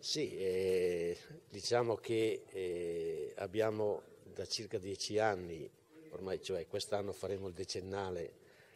Sì, diciamo che abbiamo da circa 10 anni, ormai, cioè quest'anno faremo il decennale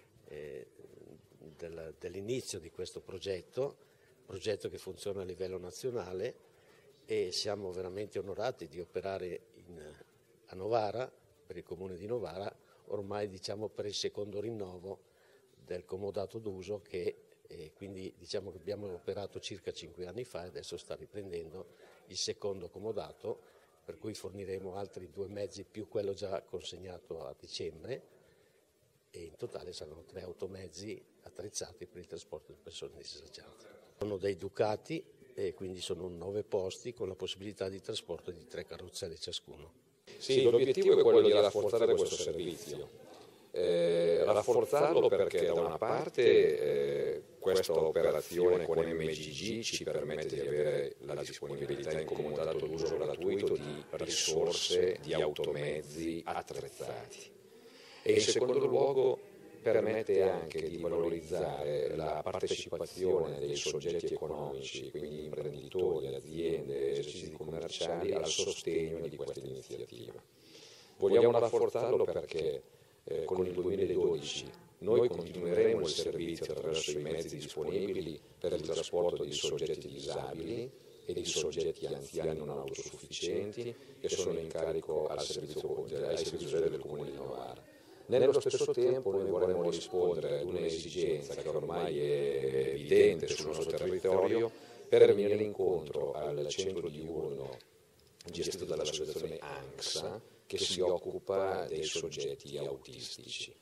dell'inizio di questo progetto che funziona a livello nazionale, e siamo veramente onorati di operare a Novara, per il comune di Novara, ormai diciamo per il secondo rinnovo del comodato d'uso quindi diciamo che abbiamo operato circa 5 anni fa e adesso sta riprendendo il secondo comodato, per cui forniremo altri 2 mezzi più quello già consegnato a dicembre, e in totale saranno 3 automezzi attrezzati per il trasporto di persone disagiate. Sono dei Ducati e quindi sono 9 posti con la possibilità di trasporto di 3 carrozzelle ciascuno. Sì, l'obiettivo è quello di rafforzare questo servizio. Rafforzarlo perché da una parte questa operazione con MGG ci permette di avere la disponibilità in comodato d'uso gratuito di risorse, di automezzi attrezzati, e in secondo luogo permette anche di valorizzare la partecipazione dei soggetti economici, quindi imprenditori, aziende, esercizi commerciali, al sostegno di questa iniziativa. Vogliamo rafforzarlo perché con il 2012 noi continueremo il servizio attraverso i mezzi disponibili per il trasporto di soggetti disabili e di soggetti anziani non autosufficienti che sono in carico ai servizi del Comune di Novara. Nello stesso tempo noi vorremmo rispondere ad un'esigenza che ormai è evidente sul nostro territorio per venire incontro al centro diurno gestito dall'associazione ANXA, che si occupa dei soggetti autistici.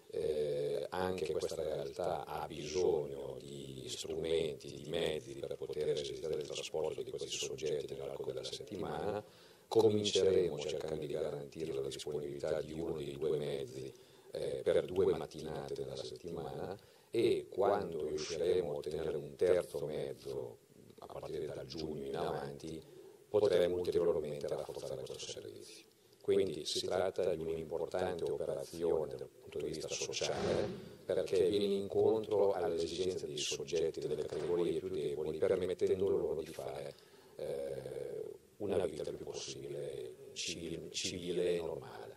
Anche questa realtà ha bisogno di strumenti, di mezzi per poter esercitare il trasporto di questi soggetti nell'arco della settimana. Cominceremo cercando di garantire la disponibilità di uno dei 2 mezzi per 2 mattinate della settimana, e quando riusciremo a ottenere un terzo mezzo a partire dal giugno in avanti potremo ulteriormente rafforzare questo servizio. Quindi si tratta di un'importante operazione dal punto di vista sociale, perché viene incontro alle esigenze dei soggetti delle categorie più deboli, permettendo loro di fare una vita il più possibile civile e normale.